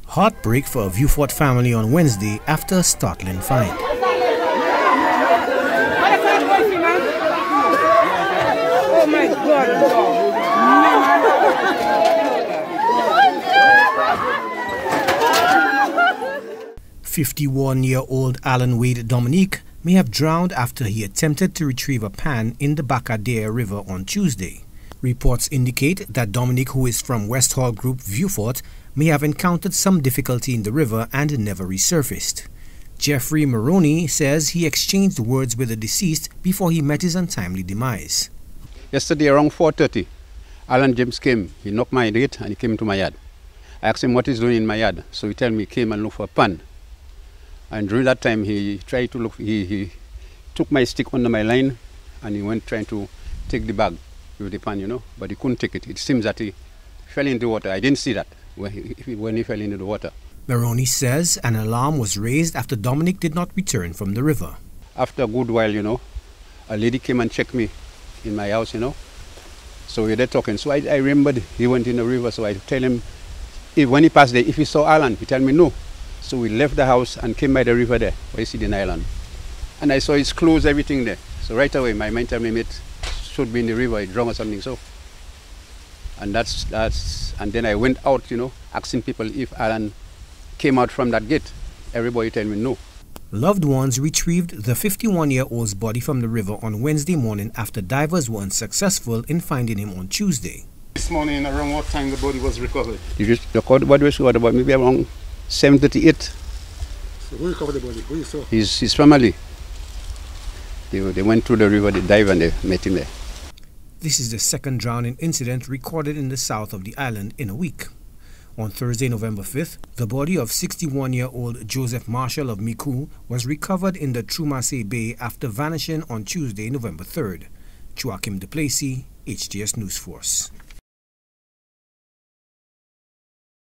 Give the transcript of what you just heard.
Heartbreak for a Vieux Fort family on Wednesday after a startling find. Oh my God! 51-year-old Alan Wade Dominique may have drowned after he attempted to retrieve a pan in the Bacadere River on Tuesday. Reports indicate that Dominique, who is from West Hall Group Vieux Fort, may have encountered some difficulty in the river and never resurfaced. Jeffrey Maroney says he exchanged words with the deceased before he met his untimely demise. Yesterday around 4:30, Alan James came. He knocked my gate and he came into my yard. I asked him what he's doing in my yard, so he told me he came and looked for a pan. And during that time, he tried to look. He took my stick under my line, and he went trying to take the bag with the pan, but he couldn't take it. It seems that he fell into the water. I didn't see that when he fell into the water. Maroney says an alarm was raised after Dominique did not return from the river. After a good while, a lady came and checked me in my house, So we were there talking. So I remembered he went in the river, so I tell him, when he passed there, if he saw Alan, he tell me no. So we left the house and came by the river there, where you see the island. And I saw his clothes, everything there. So right away, my mind told me it should be in the river, he drowned or something so. And and then I went out, asking people if Alan came out from that gate. Everybody told me no. Loved ones retrieved the 51-year-old's body from the river on Wednesday morning after divers were unsuccessful in finding him on Tuesday. This morning, around what time the body was recovered? The body was recovered about maybe around 7:38. So who recovered the body? Who you saw? His family. They went through the river, they dived and they met him there. This is the second drowning incident recorded in the south of the island in a week. On Thursday, November 5th, the body of 61-year-old Joseph Marshall of Micoud was recovered in the Troumasse Bay after vanishing on Tuesday, November 3rd. Joachim Duplessis, HTS News Force.